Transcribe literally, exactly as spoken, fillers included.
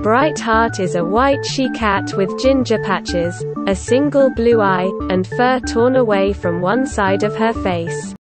BrightHeart is a white she-cat with ginger patches, a single blue eye, and fur torn away from one side of her face.